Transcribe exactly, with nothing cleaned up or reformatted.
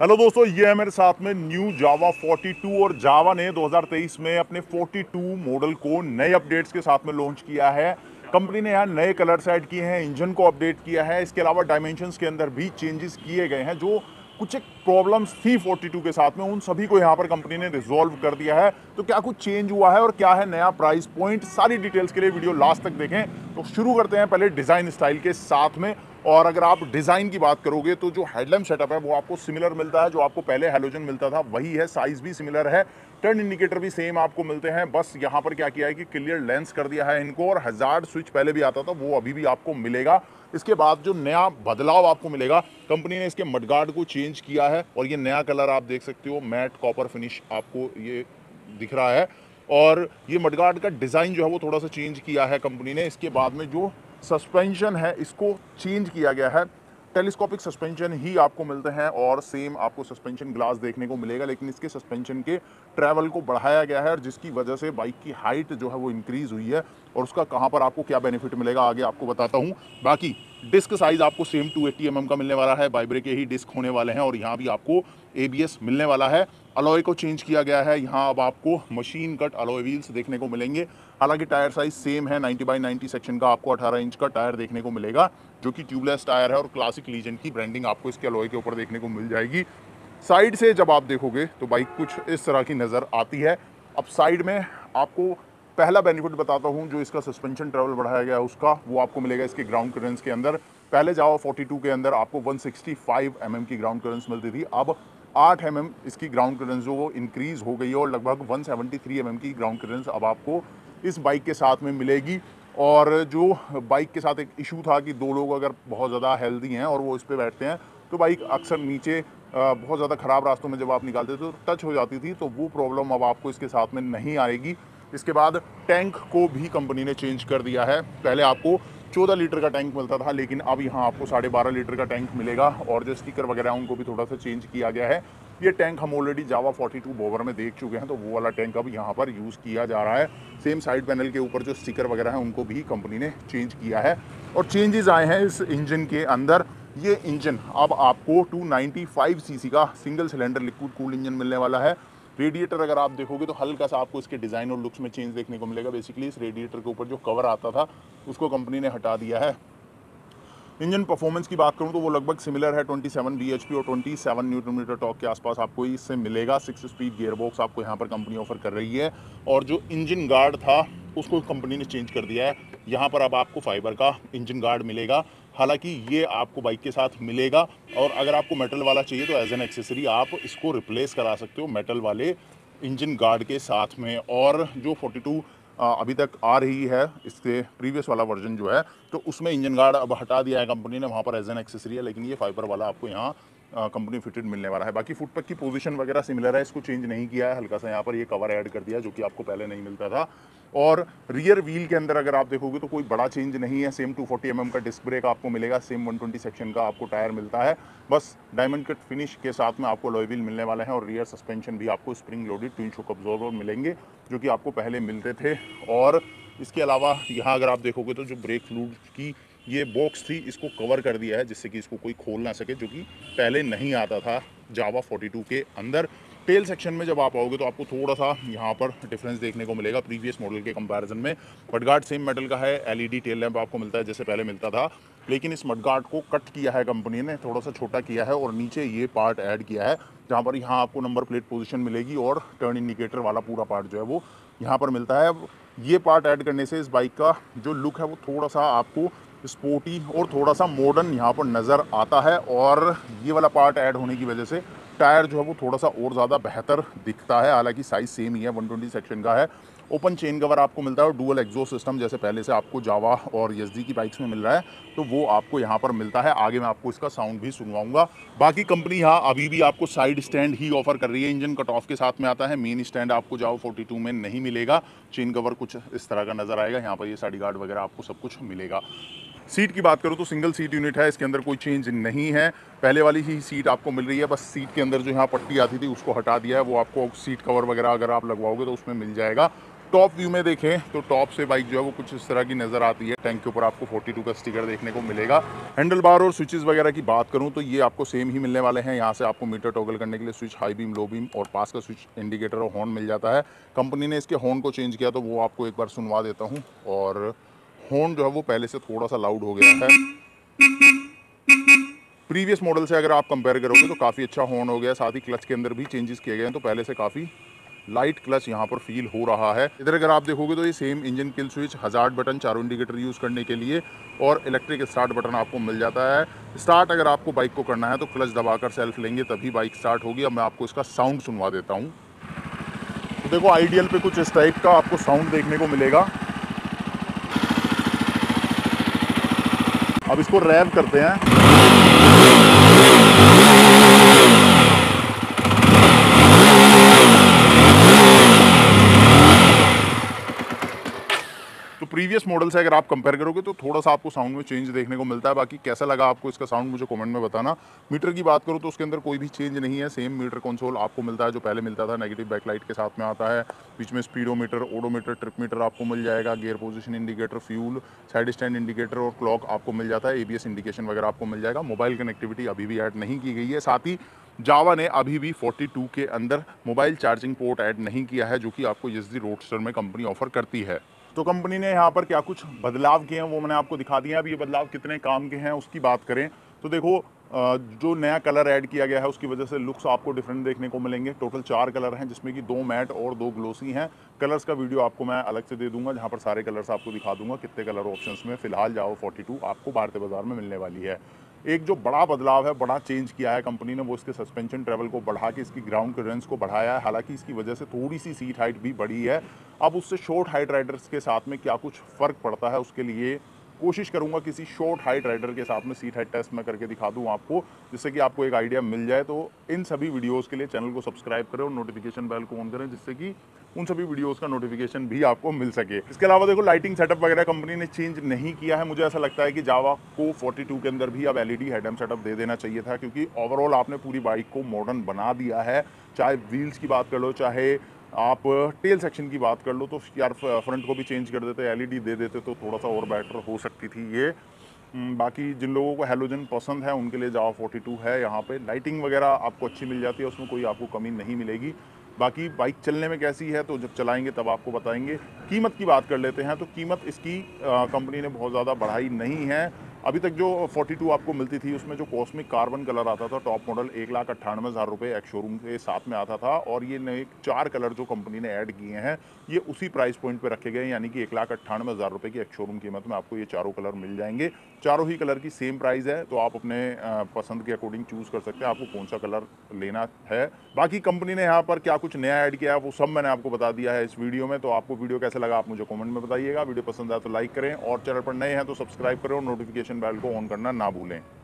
Hello दोस्तों, ये है मेरे साथ में न्यू जावा बयालीस और जावा ने दो हज़ार तेईस में अपने बयालीस मॉडल को नए अपडेट्स के साथ में लॉन्च किया है। कंपनी ने यहाँ नए कलर्स ऐड किए हैं, इंजन को अपडेट किया है। इसके अलावा डायमेंशंस के अंदर भी चेंजेस किए गए हैं। जो कुछ एक प्रॉब्लम्स थी बयालीस के साथ में, उन सभी को यहाँ पर कंपनी ने रिजॉल्व कर दिया है। तो क्या कुछ चेंज हुआ है और क्या है नया प्राइस पॉइंट, सारी डिटेल्स के लिए वीडियो लास्ट तक देखें। तो शुरू करते हैं पहले डिज़ाइन स्टाइल के साथ में। और अगर आप डिज़ाइन की बात करोगे तो जो हेडलैम्प सेटअप है वो आपको सिमिलर मिलता है, जो आपको पहले हैलोजन मिलता था वही है। साइज़ भी सिमिलर है, टर्न इंडिकेटर भी सेम आपको मिलते हैं। बस यहाँ पर क्या किया है कि क्लियर लेंस कर दिया है इनको, और हज़ार्ड स्विच पहले भी आता था वो अभी भी आपको मिलेगा। इसके बाद जो नया बदलाव आपको मिलेगा, कंपनी ने इसके मडगार्ड को चेंज किया है और ये नया कलर आप देख सकते हो, मैट कॉपर फिनिश आपको ये दिख रहा है। और ये मडगार्ड का डिज़ाइन जो है वो थोड़ा सा चेंज किया है कंपनी ने। इसके बाद में जो सस्पेंशन है इसको चेंज किया गया है, टेलीस्कोपिक सस्पेंशन ही आपको मिलते हैं और सेम आपको सस्पेंशन ग्लास देखने को मिलेगा, लेकिन इसके सस्पेंशन के ट्रैवल को बढ़ाया गया है, और जिसकी वजह से बाइक की हाइट जो है वो इंक्रीज़ हुई है। और उसका कहाँ पर आपको क्या बेनिफिट मिलेगा आगे आपको बताता हूँ। बाकी डिस्क साइज़ आपको same two eighty M M का मिलने वाला है, वाइब्रे के ही डिस्क होने वाले हैं, और यहाँ भी आपको ए बी एस मिलने वाला है। अलॉय को चेंज किया गया है, यहाँ अब आपको मशीन कट अलॉय व्हील्स देखने को मिलेंगे। हालांकि टायर साइज सेम है, नब्बे बाई नब्बे सेक्शन का आपको अठारह इंच का टायर देखने को मिलेगा, जो कि ट्यूबलेस टायर है, और क्लासिक लीजेंड की ब्रांडिंग आपको इसके अलॉय के ऊपर देखने को मिल जाएगी। साइड से जब आप देखोगे तो बाइक कुछ इस तरह की नज़र आती है। अब साइड में आपको पहला बेनिफिट बताता हूँ, जो इसका सस्पेंशन ट्रैवल बढ़ाया गया है उसका, वो आपको मिलेगा इसके ग्राउंड क्लियरेंस के अंदर। पहले जावा बयालीस के अंदर आपको एक सौ पैंसठ एम एम की ग्राउंड क्लियरेंस मिलती थी, अब आठ एम एम इसकी ग्राउंड क्लियरेंस जो वो इंक्रीज़ हो गई है, और लगभग एक सौ तिहत्तर एम एम की ग्राउंड क्लियरेंस अब आपको इस बाइक के साथ में मिलेगी। और जो बाइक के साथ एक इशू था कि दो लोग अगर बहुत ज़्यादा हेल्दी हैं और वो इस पर बैठते हैं तो बाइक अक्सर नीचे बहुत ज़्यादा ख़राब रास्तों में जब आप निकालते थे तो टच हो जाती थी, तो वो प्रॉब्लम अब आपको इसके साथ में नहीं आएगी। इसके बाद टैंक को भी कंपनी ने चेंज कर दिया है। पहले आपको चौदह लीटर का टैंक मिलता था, लेकिन अब यहाँ आपको साढ़े बारह लीटर का टैंक मिलेगा, और जो स्टिकर वगैरह हैं उनको भी थोड़ा सा चेंज किया गया है। ये टैंक हम ऑलरेडी जावा बयालीस बोवर में देख चुके हैं, तो वो वाला टैंक अब यहाँ पर यूज़ किया जा रहा है। सेम साइड पैनल के ऊपर जो स्टिकर वगैरह हैं उनको भी कंपनी ने चेंज किया है, और चेंजेस आए हैं इस इंजन के अंदर। ये इंजन अब आपको दो सौ पचानवे सीसी का single cylinder liquid cooled engine मिलने वाला है। रेडिएटर अगर आप देखोगे तो हल्का सा आपको इसके डिज़ाइन और लुक्स में चेंज देखने को मिलेगा। बेसिकली इस रेडिएटर के ऊपर जो कवर आता था उसको कंपनी ने हटा दिया है। इंजन परफॉर्मेंस की बात करूं तो वो लगभग सिमिलर है, सत्ताईस बी एच पी और सत्ताईस न्यूटन मीटर टॉर्क के आसपास आपको इससे मिलेगा। सिक्स स्पीड गियर बॉक्स आपको यहाँ पर कंपनी ऑफर कर रही है, और जो इंजन गार्ड था उसको कंपनी ने चेंज कर दिया है। यहाँ पर अब आपको फाइबर का इंजन गार्ड मिलेगा, हालांकि ये आपको बाइक के साथ मिलेगा, और अगर आपको मेटल वाला चाहिए तो एज एन एक्सेसरी आप इसको रिप्लेस करा सकते हो मेटल वाले इंजन गार्ड के साथ में। और जो बयालीस अभी तक आ रही है, इसके प्रीवियस वाला वर्जन जो है, तो उसमें इंजन गार्ड अब हटा दिया है कंपनी ने, वहाँ पर एज एन एक्सेसरी है, लेकिन ये फाइबर वाला आपको यहाँ कंपनी फिटेड मिलने वाला है। बाकी फुट पैक की पोजीशन वगैरह सिमिलर है, इसको चेंज नहीं किया है। हल्का सा यहाँ पर ये कवर ऐड कर दिया जो कि आपको पहले नहीं मिलता था। और रियर व्हील के अंदर अगर आप देखोगे तो कोई बड़ा चेंज नहीं है। Same two forty M M का डिस्क ब्रेक आपको मिलेगा, सेम वन ट्वेंटी सेक्शन का आपको टायर मिलता है। बस डायमंड कट फिनिश के साथ में आपको अलॉय व्हील मिलने वाले हैं, और रियर सस्पेंशन भी आपको spring loaded twin shock absorber मिलेंगे, जो कि आपको पहले मिलते थे। और इसके अलावा यहाँ अगर आप देखोगे तो जो ब्रेक फ्लूइड की ये बॉक्स थी इसको कवर कर दिया है, जिससे कि इसको कोई खोल ना सके, जो कि पहले नहीं आता था जावा बयालीस के अंदर। टेल सेक्शन में जब आप आओगे तो आपको थोड़ा सा यहाँ पर डिफरेंस देखने को मिलेगा प्रीवियस मॉडल के कंपैरिजन में। मडगार्ड सेम मेटल का है, एलईडी टेल लैंप आपको मिलता है जैसे पहले मिलता था, लेकिन इस मडगार्ड को कट किया है कंपनी ने, थोड़ा सा छोटा किया है, और नीचे ये पार्ट ऐड किया है जहाँ पर यहाँ आपको नंबर प्लेट पोजीशन मिलेगी, और टर्न इंडिकेटर वाला पूरा पार्ट जो है वो यहाँ पर मिलता है। अब ये पार्ट ऐड करने से इस बाइक का जो लुक है वो थोड़ा सा आपको स्पोर्टी और थोड़ा सा मॉडर्न यहाँ पर नज़र आता है, और ये वाला पार्ट ऐड होने की वजह से टायर जो है वो थोड़ा सा और ज़्यादा बेहतर दिखता है। हालांकि साइज़ सेम ही है, वन ट्वेंटी सेक्शन का है। ओपन चेन कवर आपको मिलता है, और डुअल एग्जॉस्ट सिस्टम जैसे पहले से आपको जावा और एसडी की बाइक्स में मिल रहा है, तो वो आपको यहाँ पर मिलता है। आगे मैं आपको इसका साउंड भी सुनवाऊंगा। बाकी कंपनी यहाँ अभी भी आपको साइड स्टैंड ही ऑफर कर रही है, इंजन कट ऑफ के साथ में आता है। मेन स्टैंड आपको जावा बयालीस में नहीं मिलेगा। चेन कवर कुछ इस तरह का नज़र आएगा, यहाँ पर ये साइड गार्ड वगैरह आपको सब कुछ मिलेगा। सीट की बात करूँ तो सिंगल सीट यूनिट है, इसके अंदर कोई चेंज नहीं है, पहले वाली ही सीट आपको मिल रही है। बस सीट के अंदर जो यहाँ पट्टी आती थी उसको हटा दिया है, वो आपको सीट कवर वगैरह अगर आप लगवाओगे तो उसमें मिल जाएगा। टॉप व्यू में देखें तो टॉप से बाइक जो है वो कुछ इस तरह की नज़र आती है। टैंक के ऊपर आपको बयालीस का स्टिकर देखने को मिलेगा। हैंडल बार और स्विचेस वगैरह की बात करूं तो ये आपको सेम ही मिलने वाले हैं। यहाँ से आपको मीटर टॉगल करने के लिए switch, high beam, low beam और पास का स्विच, इंडिकेटर और हॉर्न मिल जाता है। कंपनी ने इसके हॉर्न को चेंज किया तो वो आपको एक बार सुनवा देता हूँ। और हॉर्न जो है वो पहले से थोड़ा सा लाउड हो गया है। प्रीवियस मॉडल से अगर आप कंपेयर करोगे तो काफ़ी अच्छा हॉर्न हो गया। साथ ही क्लच के अंदर भी चेंजेस किए गए हैं तो पहले से काफ़ी लाइट क्लच यहाँ पर फील हो रहा है। इधर अगर आप देखोगे तो ये same engine kill switch, hazard button, चारों इंडिकेटर यूज़ करने के लिए और इलेक्ट्रिक स्टार्ट बटन आपको मिल जाता है। स्टार्ट अगर आपको बाइक को करना है तो क्लच दबाकर सेल्फ लेंगे तभी बाइक स्टार्ट होगी। अब मैं आपको इसका साउंड सुनवा देता हूँ। तो देखो आइडियल पे कुछ इस टाइप का आपको साउंड देखने को मिलेगा। अब इसको रैव करते हैं। तो प्रीवियस मॉडल से अगर आप कंपेयर करोगे तो थोड़ा सा आपको साउंड में चेंज देखने को मिलता है। बाकी कैसा लगा आपको इसका साउंड मुझे कमेंट में बताना। मीटर की बात करूँ तो उसके अंदर कोई भी चेंज नहीं है। सेम मीटर कंसोल आपको मिलता है जो पहले मिलता था। नेगेटिव बैकलाइट के साथ में आता है। बीच में स्पीडोमीटर, ओडोमीटर, ट्रिप मीटर आपको मिल जाएगा। Gear position indicator, fuel, side stand indicator और क्लॉक आपको मिल जाता है। एबीएस इंडिकेशन वगैरह आपको मिल जाएगा। मोबाइल कनेक्टिविटी अभी भी ऐड नहीं की गई है। साथ ही जावा ने अभी भी बयालीस के अंदर मोबाइल चार्जिंग पोर्ट ऐड नहीं किया है, जो कि आपको एसडी रोडस्टर में कंपनी ऑफर करती है। तो कंपनी ने यहाँ पर क्या कुछ बदलाव किए हैं वो मैंने आपको दिखा दिया। अब ये बदलाव कितने काम के हैं उसकी बात करें तो देखो, जो नया कलर ऐड किया गया है उसकी वजह से लुक्स आपको डिफरेंट देखने को मिलेंगे। टोटल चार कलर हैं जिसमें कि दो मैट और दो ग्लोसी हैं। कलर्स का वीडियो आपको मैं अलग से दे दूंगा जहाँ पर सारे कलर्स आपको दिखा दूंगा कितने कलर ऑप्शंस में फिलहाल जावा बयालीस आपको भारतीय बाजार में मिलने वाली है। एक जो बड़ा बदलाव है, बड़ा चेंज किया है कंपनी ने, वो इसके सस्पेंशन ट्रेवल को बढ़ा के इसकी ग्राउंड क्लियरेंस को बढ़ाया है। हालांकि इसकी वजह से थोड़ी सी सीट हाइट भी बढ़ी है। अब उससे शॉर्ट हाइट राइडर्स के साथ में क्या कुछ फ़र्क पड़ता है उसके लिए कोशिश करूंगा किसी शॉर्ट हाइट राइडर के साथ में सीट हाइट टेस्ट में करके दिखा दूं आपको, जिससे कि आपको एक आइडिया मिल जाए। तो इन सभी वीडियोस के लिए चैनल को सब्सक्राइब करें और नोटिफिकेशन बेल को ऑन करें, जिससे कि उन सभी वीडियोस का नोटिफिकेशन भी आपको मिल सके। इसके अलावा देखो लाइटिंग सेटअप वगैरह कंपनी ने चेंज नहीं किया है। मुझे ऐसा लगता है कि जावा को बयालीस के अंदर भी अब एलईडी हेडलैम्प सेटअप दे देना चाहिए था, क्योंकि ओवरऑल आपने पूरी बाइक को मॉडर्न बना दिया है। चाहे व्हील्स की बात कर लो, चाहे आप टेल सेक्शन की बात कर लो, तो यार फ्रंट को भी चेंज कर देते, एलईडी दे देते तो थोड़ा सा और बेटर हो सकती थी ये। बाकी जिन लोगों को हैलोजन पसंद है उनके लिए जावा बयालीस है। यहाँ पे लाइटिंग वगैरह आपको अच्छी मिल जाती है, उसमें कोई आपको कमी नहीं मिलेगी। बाकी बाइक चलने में कैसी है तो जब चलाएंगे तब आपको बताएंगे। कीमत की बात कर लेते हैं तो कीमत इसकी कंपनी ने बहुत ज़्यादा बढ़ाई नहीं है। अभी तक जो बयालीस आपको मिलती थी उसमें जो कॉस्मिक कार्बन कलर आता था टॉप मॉडल एक लाख अट्ठानवे हज़ार रुपये एक शोरूम के साथ में आता था, और ये नए चार कलर जो कंपनी ने ऐड किए हैं ये उसी प्राइस पॉइंट पे रखे गए, यानी कि एक लाख अट्ठानवे हज़ार रुपये की एक शोरूम कीमत में आपको ये चारों कलर मिल जाएंगे। चारों ही कलर की सेम प्राइस है, तो आप अपने पसंद के अकॉर्डिंग चूज़ कर सकते हैं आपको कौन सा कलर लेना है। बाकी कंपनी ने यहाँ पर क्या कुछ नया ऐड किया है वो सब मैंने आपको बता दिया है इस वीडियो में। तो आपको वीडियो कैसा लगा आप मुझे कमेंट में बताइएगा। वीडियो पसंद आया तो लाइक करें और चैनल पर नए हैं तो सब्सक्राइब करें और नोटिफिकेशन बेल को ऑन करना ना भूलें।